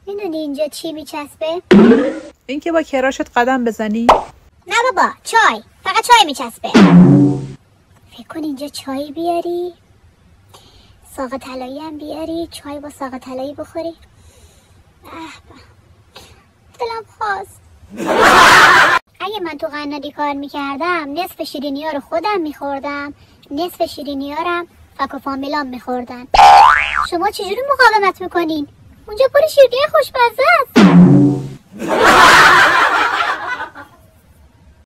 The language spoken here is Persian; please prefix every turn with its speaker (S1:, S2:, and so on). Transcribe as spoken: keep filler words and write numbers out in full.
S1: میدونی اینجا چی میچسبه؟
S2: این که با کراشت قدم بزنی؟
S1: نه بابا، چای. فقط چای میچسبه. فکر کن اینجا چای بیاری، ساق طلایی هم بیاری، چای با ساق طلایی بخوری. دلم خواست. اگه من تو قنادی کار میکردم نصف شیرینی ها رو خودم میخوردم، نصف شیرینی ها رو فک و فامیلام میخوردن. شما چجوری مقاومت میکنین؟ اونجا پر شیرینی خوشمزه است.